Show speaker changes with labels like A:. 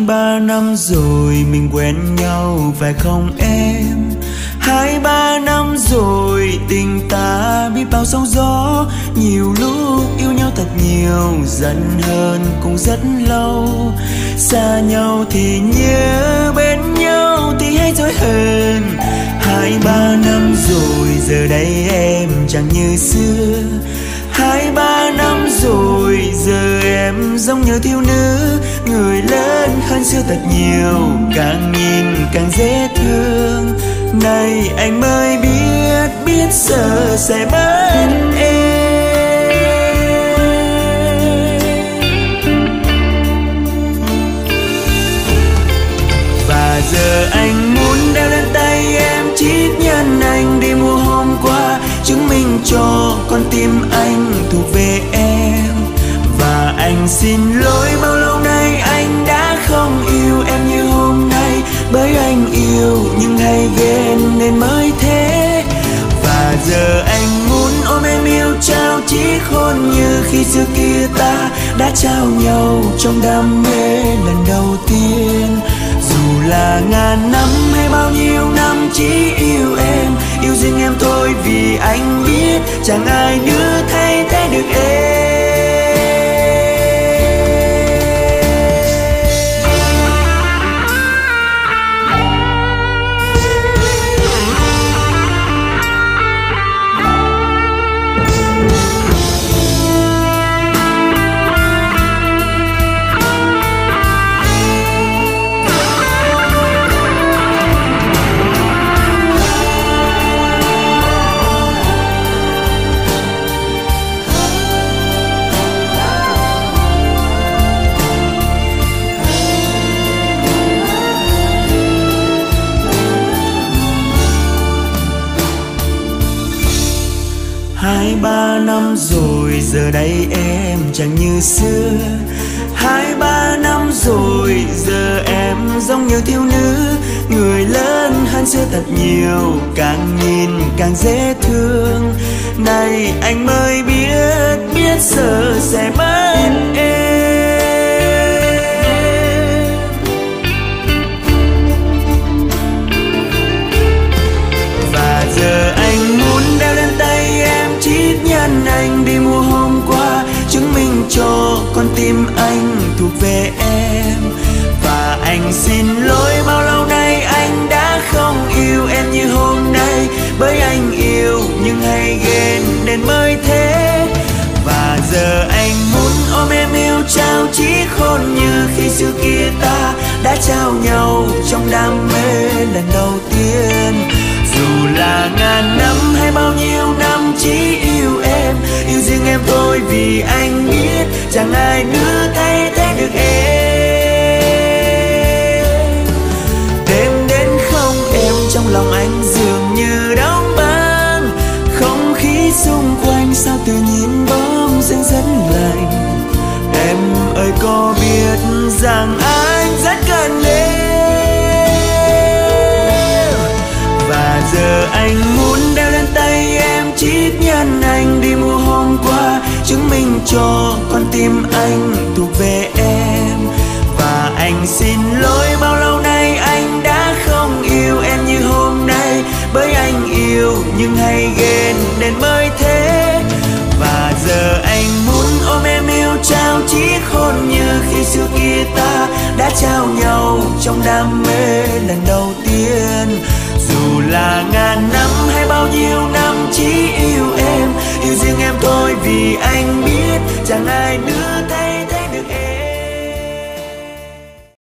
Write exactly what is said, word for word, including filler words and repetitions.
A: ba năm rồi mình quen nhau phải không em? Hai ba năm rồi tình ta biết bao sóng gió. Nhiều lúc yêu nhau thật nhiều, giận hơn cũng rất lâu. Xa nhau thì nhớ, bên nhau thì hay dối hơn. Hai ba năm rồi giờ đây em chẳng như xưa. Hai ba năm rồi giờ em giống như thiếu nữ, người lớn hơn xưa thật nhiều, càng nhìn càng dễ thương. Này anh mới biết, biết giờ sẽ mất em. Và giờ anh muốn đeo lên tay em chiếc nhẫn anh đi mua hôm qua, chứng minh cho con tim anh thuộc về em. Và anh xin lỗi bao lâu nay anh đã không yêu em như hôm nay, bởi anh yêu nhưng hay ghen nên mới thế. Và giờ anh muốn ôm em yêu trao chiếc hôn như khi xưa kia ta đã trao nhau trong đam mê lần đầu tiên. Dù là ngàn năm hay bao nhiêu năm chỉ yêu em, yêu riêng em thôi vì anh biết chẳng ai nữa thay thế được em. Hai ba năm rồi giờ đây em chẳng như xưa. Hai ba năm rồi giờ em giống như thiếu nữ, người lớn hơn xưa thật nhiều, càng nhìn càng dễ thương. Này anh mới biết, biết giờ sẽ mất em. Và giờ anh muốn đeo lên tay em chiếc nhẫn anh đi mua hôm qua, chứng minh cho con tim anh thuộc về em. Và anh xin lỗi bao lâu nay anh đã không yêu em như hôm nay, bởi anh yêu nhưng hay ghen nên mới thế. Và giờ anh muốn ôm em yêu trao chiếc hôn như khi xưa kia ta đã trao nhau trong đam mê lần đầu tiên. Dù là ngàn năm hay bao nhiêu năm chỉ yêu em, yêu riêng em thôi vì anh biết chẳng ai nữa thay thế được em. Đêm đến không em trong lòng anh dường như đóng băng, không khí xung quanh sao tự nhiên bỗng dưng rất lạnh. Em ơi có biết rằng anh rất cần em. Và giờ anh muốn đeo lên tay em chiếc nhẫn anh đi mua hôm qua, chứng minh cho con tim anh thuộc về em. Và anh xin lỗi bao lâu nay anh đã không yêu em như hôm nay, bởi anh yêu nhưng hay ghen nên mới thế. Và giờ anh muốn ôm em yêu trao chiếc hôn như khi xưa kia ta đã trao nhau trong đam mê lần đầu tiên. Dù là ngàn năm hay bao nhiêu năm chỉ yêu em, yêu riêng em thôi vì anh biết chẳng ai nữa thay